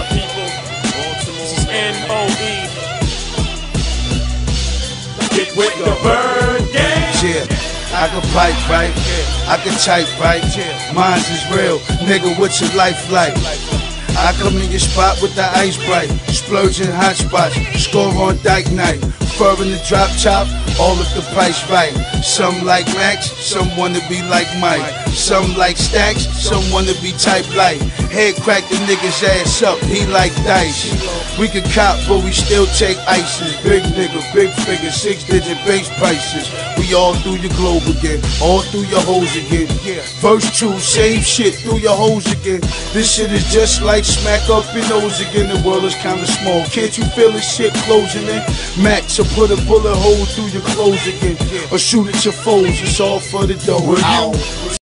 people. This is NOE. Get with the bird gang. Yeah, I can pipe right, I can type right. Mines is real, nigga, what's your life like? I come in your spot with the ice bright, splurging hot spots, score on dyke night. Fur in the drop top, all of the price right. Some like Max, some wanna be like Mike. Some like stacks, some wanna be type light. Head crack the nigga's ass up, he like dice. We can cop, but we still take ices. Big nigga, big figure, 6-digit base prices. We all through your globe again, all through your hoes again. Verse 2, same shit through your hoes again. This shit is just like smack up your nose again. The world is kinda small, can't you feel this shit closing in? Max, so put a bullet hole through your clothes again, or shoot at your foes, it's all for the dough.